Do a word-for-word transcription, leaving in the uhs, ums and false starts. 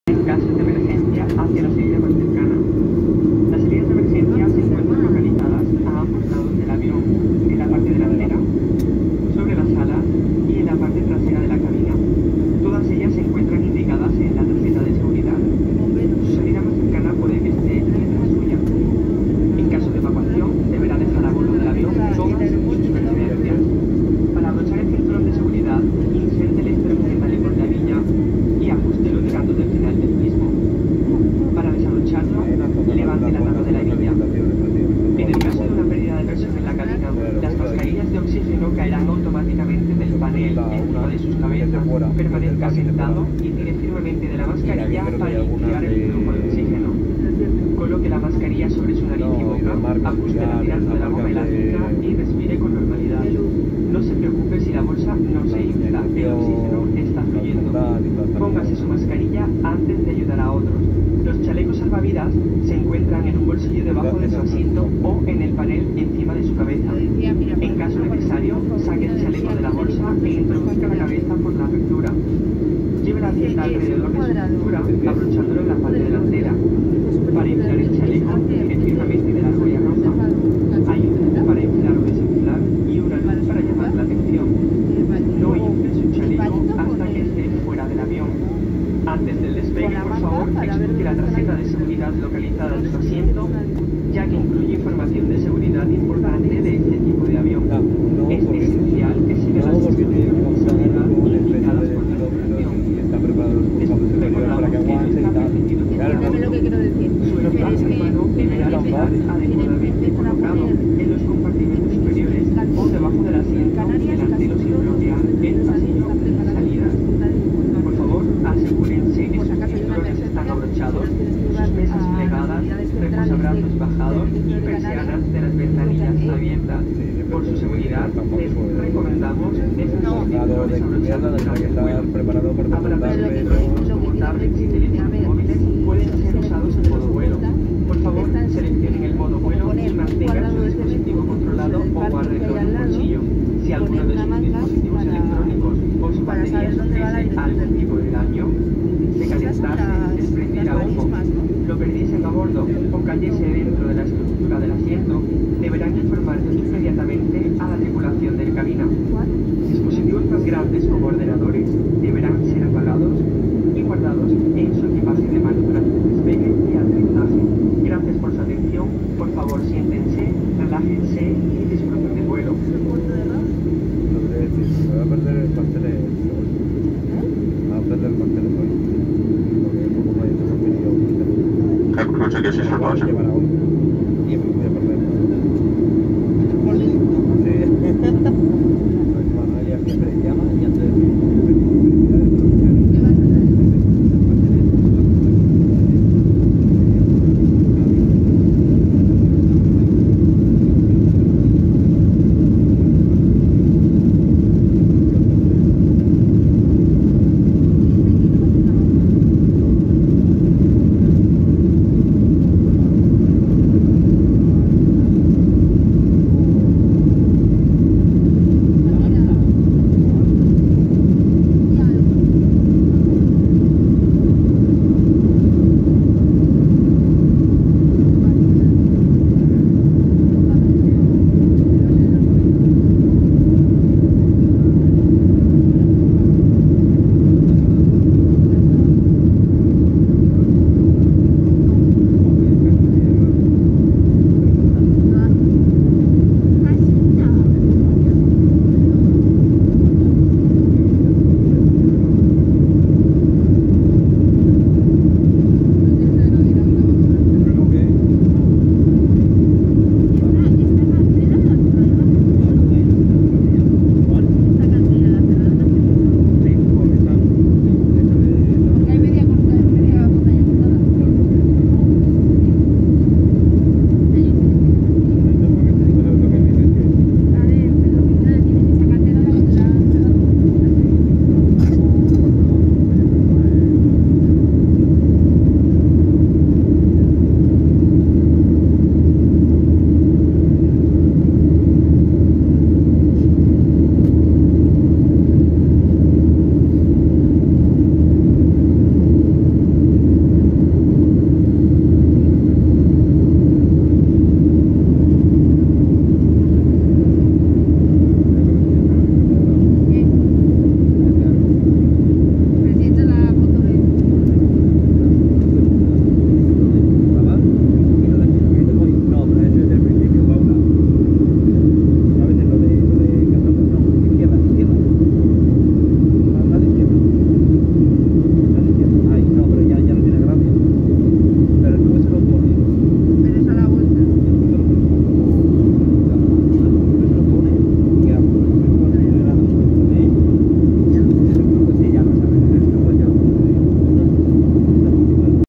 En casos de emergencia, hacia la salida más cercana. Las salidas de emergencia se encuentran localizadas a ambos lados del avión, en la parte delantera, sobre las alas y en la parte trasera de la cabina. Todas ellas se encuentran indicadas en la tarjeta de seguridad. Su salida más cercana puede que esté detrás suya. En caso de evacuación, deberá dejar a bordo del avión todas sus pertenencias. Para abrochar el cinturón de seguridad, inserte el extremo metálico en la villa y ajústelo tirando del final del mismo. Para desabrocharlo, levante la tapa de la villa. En el caso de una pérdida de presión en la cabina, las mascarillas de oxígeno caerán automáticamente del panel encima de sus cabezas. Permanezca sentado y tire firmemente de la mascarilla para iniciar el flujo de oxígeno. Coloque la mascarilla sobre su nariz y boca, ajústela tirando de la goma elástica y respire con normalidad. No se preocupe si la bolsa no se infla, el oxígeno está fluyendo. Póngase su mascarilla antes de ayudar a otros. Los chalecos salvavidas se encuentran en un bolsillo debajo de su asiento o en el panel encima de su cabeza. En caso necesario, saque el chaleco de la bolsa e introduzca la cabeza por la apertura. Lleve la cinta alrededor de su cintura, abrochándolo en la parte delantera. Para inflar el chaleco, tire firmemente de la argolla roja. Hay un tubo para inflar o desinflar y una luz para llamar la atención. No infle su chaleco hasta que esté fuera del avión. Antes del despegue, por favor, explique la tarjeta de seguridad localizada en su asiento, ya que incluye información de seguridad importante de este tipo de avión. Es esencial que siga las instrucciones de seguridad indicadas por la operación. Recordamos que no está permitido su equipaje humano deberá estar adecuadamente colocado en los compartimentos superiores o debajo del asiento delantero sin bloquear el pasillo de salidas. Por favor, asegúrense que sus cinturones están abrochados, sus mesas plegadas, reposabrazos bajados y persianas de las ventanillas abiertas. Por su seguridad, les recomendamos dejar sus cinturones abrochados durante el vuelo. Aparatos electrónicos como tablets y teléfonos móviles pueden ser usados en modo vuelo. Por favor, seleccionen el modo vuelo y mantengan su dispositivo controlado o guárdenlo en un bolsillo. Si alguno de sus dispositivos electrónicos o su batería sufriese algún tipo de daño, de calentarse, desprendiera humo, lo perdiesen a bordo o cayese dentro de la estructura del asiento, deberán informar inmediatamente a la tripulación de cabina. Dispositivos más grandes como ordenadores deberán ser apagados y guardados en su equipaje de mano durante el despegue y aterrizaje. Gracias por su atención. Por favor, siéntense, relájense y disfruten del vuelo. Voy a perder el pastel. Voy a perder el pastel. Escucha que sí se pasa.